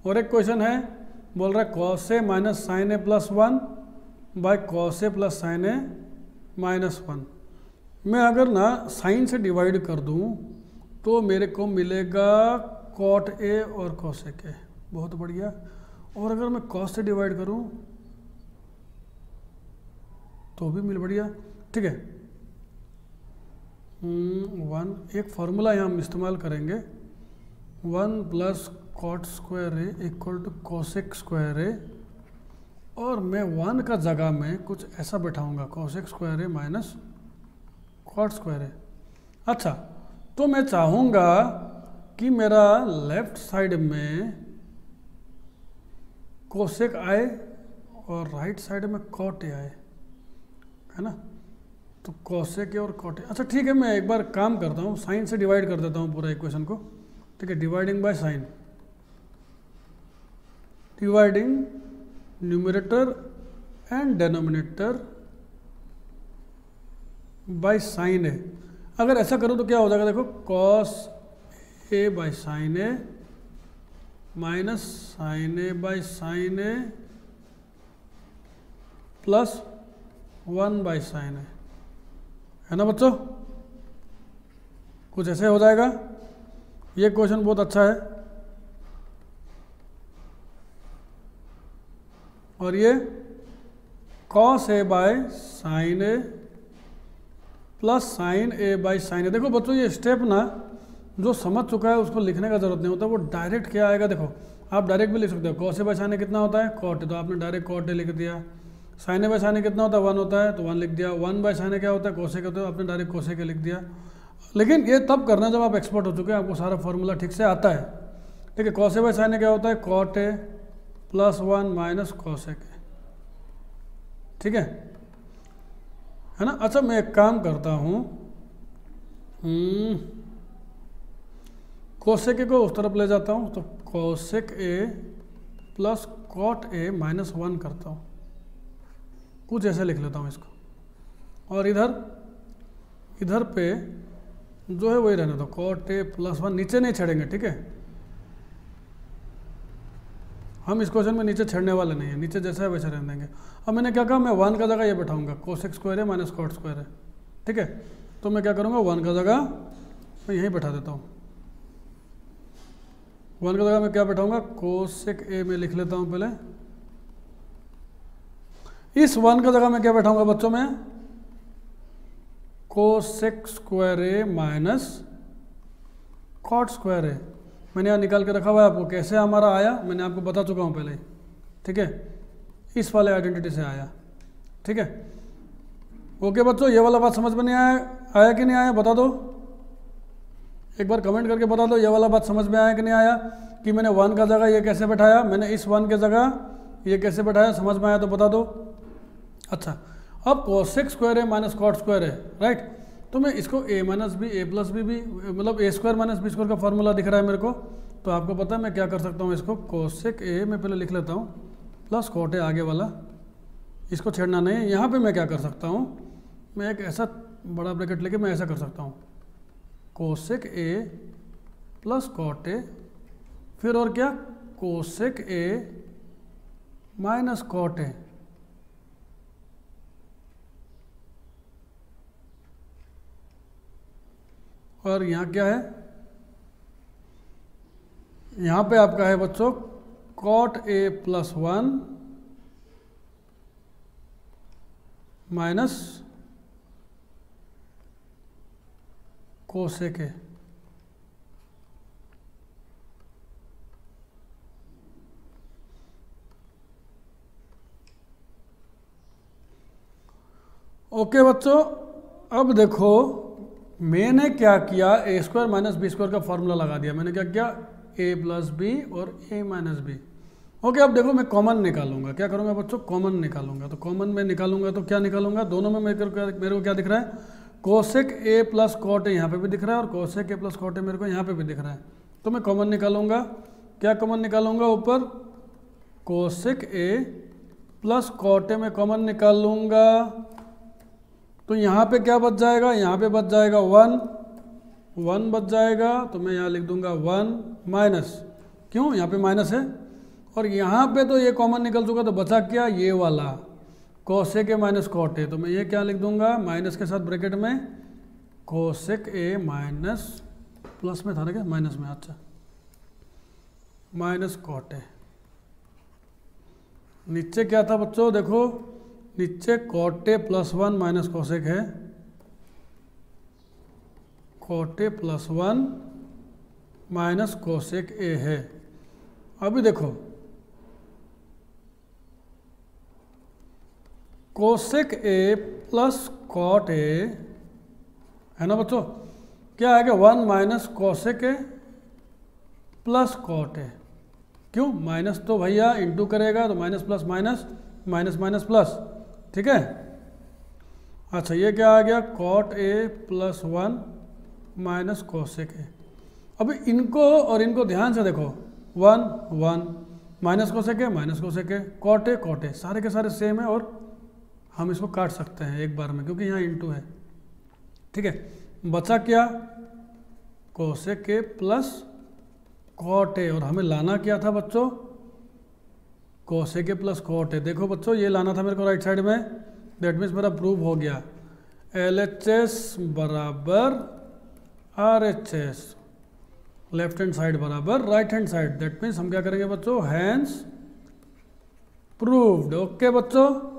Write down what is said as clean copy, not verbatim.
और एक क्वेश्चन है, बोल रहा है cos A minus sine A plus 1 by cos A plus sine A minus 1। मैं अगर ना साइन से डिवाइड कर दूं तो मेरे को मिलेगा कॉट ए और कॉसेक ए, बहुत बढ़िया। और अगर मैं कॉस से डिवाइड करूं तो भी मिल बढ़िया, ठीक है। 1 एक फार्मूला यहाँ हम इस्तेमाल करेंगे, 1 plus cot square A equal to cosec square A, और मैं 1 का जगह में कुछ ऐसा बैठाऊंगा, cosec square A minus cot square A. अच्छा, तो मैं चाहूँगा कि मेरा लेफ्ट साइड में कोसेक आए और राइट साइड में कॉट ए आए, है ना। तो कोसेक ए और कॉट ए, अच्छा ठीक है, मैं एक बार काम करता हूँ, साइन से डिवाइड कर देता हूँ पूरा इक्वेशन को, ठीक है। Dividing by sine, dividing numerator and denominator by sine A. अगर ऐसा करूँ तो क्या हो जाएगा, देखो cos A by sine A minus sine A by sine A plus 1 by sine A, है ना बच्चों। कुछ ऐसे हो जाएगा। ये क्वेश्चन बहुत अच्छा है। और ये cos A by sine A plus sine A by sine A. देखो बच्चों, ये स्टेप ना जो समझ चुका है उसको लिखने का जरूरत नहीं होता, वो डायरेक्ट क्या आएगा। देखो आप डायरेक्ट भी लिख सकते हो, cos A by sine A कितना होता है, कॉट ए, तो आपने डायरेक्ट कॉट ए लिख दिया। Sine A by sine A कितना होता है, 1 होता है, तो 1 लिख दिया। 1 बाई साइन ए क्या होता है, कोसे का, तो आपने डायरेक्ट कोसे के लिख दिया। लेकिन ये तब करना जब आप एक्सपर्ट हो चुके हैं, आपको सारा फॉर्मूला ठीक से आता है, ठीक है। Cos A by sine A क्या होता है, cot A plus 1 minus cosec A, ठीक है ना। अच्छा, मैं एक काम करता हूँ, कोसेक ए को उस तरफ ले जाता हूँ, तो cosec A plus cot A minus 1 करता हूँ, कुछ ऐसे लिख लेता हूँ इसको। और इधर पे जो है वही रहने दो, कॉट ए प्लस 1, नीचे नहीं छेड़ेंगे, ठीक है। हम इस क्वेश्चन में नीचे छेड़ने वाले नहीं है, नीचे जैसा है वैसे रहने देंगे। अब मैंने क्या कहा, मैं 1 का जगह ये बैठाऊंगा, कोसेक स्क्वायर है माइनस कॉट स्क्वायर है, ठीक है। तो मैं क्या करूँगा, 1 का जगह मैं यहीं बैठा देता हूँ। 1 का जगह मैं क्या बैठाऊंगा, कोसेक ए में लिख लेता हूँ पहले। इस 1 का जगह मैं क्या बैठाऊंगा बच्चों में, cosec square A minus cot square A. मैंने यहाँ निकाल के रखा हुआ है, आपको कैसे हमारा आया मैंने आपको बता चुका हूँ पहले ही, ठीक है। इस वाले आइडेंटिटी से आया, ठीक है। ओके बच्चों, ये वाला बात समझ में नहीं आया कि नहीं आया, बता दो एक बार कमेंट करके बता दो, ये वाला बात समझ में आया कि नहीं आया, कि मैंने 1 का जगह ये कैसे बैठाया, मैंने इस 1 के जगह ये कैसे बैठाया, समझ में आया तो बता दो। अच्छा, अब कोसेक स्क्वायर है माइनस कॉट स्क्वायर है, राइट। तो मैं इसको a minus B A plus B भी, मतलब A square minus B square का फॉर्मूला दिख रहा है मेरे को, तो आपको पता है मैं क्या कर सकता हूँ, इसको कोसेक ए में पहले लिख लेता हूँ प्लस कॉट ए आगे वाला, इसको छेड़ना नहीं है। यहाँ पे मैं क्या कर सकता हूँ, मैं एक ऐसा बड़ा ब्रैकेट लेके मैं ऐसा कर सकता हूँ, cosec A plus cot A, फिर और क्या, cosec A minus cot A, और यहाँ क्या है, यहाँ पे आपका है बच्चों cot A plus 1 minus cosec A. Okay बच्चों, अब देखो मैंने क्या किया, A square minus B square का फॉर्मूला लगा दिया। मैंने क्या किया, ए प्लस बी और ए माइनस बी। ओके, अब देखो मैं कॉमन निकालूंगा, क्या करूंगा बच्चों, कॉमन निकालूंगा। तो कॉमन में निकालूंगा तो क्या निकालूंगा, दोनों में मेरे को क्या दिख रहा है, cosec A plus cot A यहाँ पे भी दिख रहा है और cosec A plus cot A मेरे को यहाँ पे भी दिख रहा है। तो मैं कॉमन निकालूंगा, क्या कॉमन निकालूंगा, ऊपर cosec A plus cot A में कॉमन निकाल लूँगा। तो यहाँ पे क्या बच जाएगा, यहाँ पे बच जाएगा 1 बच जाएगा, तो मैं यहाँ लिख दूंगा 1 माइनस, क्यों यहाँ पे माइनस है, और यहाँ पे तो ये कॉमन निकल चुका, तो बचा क्या, ये वाला cosec A minus cot A. तो मैं ये क्या लिख दूंगा, माइनस के साथ ब्रैकेट में कोसेक ए माइनस, प्लस में था ना क्या, माइनस में, अच्छा, माइनस कॉट ए। नीचे क्या था बच्चों, देखो नीचे cot A plus 1 minus cosec है, cot A plus 1 minus cosec A है। अभी देखो cosec A plus cot A है ना बच्चों, क्या है कि 1 minus cosec A plus cot A. क्यों, माइनस तो भैया इंटू करेगा तो minus plus minus, minus minus plus, ठीक है। अच्छा ये क्या आ गया, cot A plus 1 minus cosec A. अभी इनको और इनको ध्यान से देखो, 1 1 minus cosec A minus cosec A, cot A सारे के सारे सेम है, और हम इसको काट सकते हैं एक बार में क्योंकि यहाँ इंटू है, ठीक है। बचा क्या, cosec A plus cot A, और हमें लाना क्या था बच्चों, cosec A plus cot A. देखो बच्चों ये लाना था मेरे को राइट साइड में, दैट मीन्स मेरा प्रूव हो गया, LHS बराबर RHS, लेफ्ट हैंड साइड बराबर right hand side. That means हम क्या करेंगे बच्चों, हैंस प्रूव्ड। ओके बच्चों।